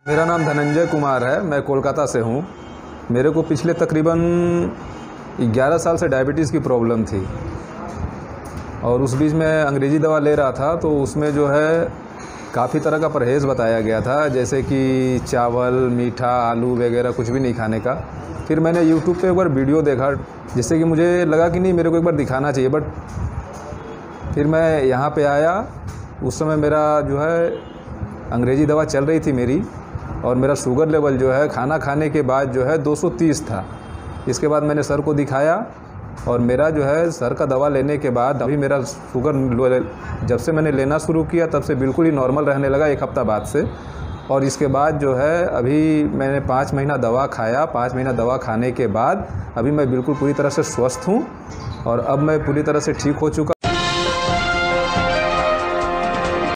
मेरा नाम धनंजय कुमार है। मैं कोलकाता से हूँ। मेरे को पिछले तकरीबन 11 साल से डायबिटीज़ की प्रॉब्लम थी और उस बीच में अंग्रेज़ी दवा ले रहा था, तो उसमें जो है काफ़ी तरह का परहेज़ बताया गया था, जैसे कि चावल, मीठा, आलू वगैरह कुछ भी नहीं खाने का। फिर मैंने यूट्यूब पे एक बार वीडियो देखा, जिससे कि मुझे लगा कि नहीं, मेरे को एक बार दिखाना चाहिए। बट फिर मैं यहाँ पे आया, उस समय मेरा जो है अंग्रेज़ी दवा चल रही थी मेरी, और मेरा शुगर लेवल जो है खाना खाने के बाद जो है 230 था। इसके बाद मैंने सर को दिखाया और मेरा जो है सर का दवा लेने के बाद अभी मेरा शुगर जब से मैंने लेना शुरू किया तब से बिल्कुल ही नॉर्मल रहने लगा, 1 हफ़्ता बाद से। और इसके बाद जो है अभी मैंने 5 महीना दवा खाया। 5 महीना दवा खाने के बाद अभी मैं बिल्कुल पूरी तरह से स्वस्थ हूँ और अब मैं पूरी तरह से ठीक हो चुका।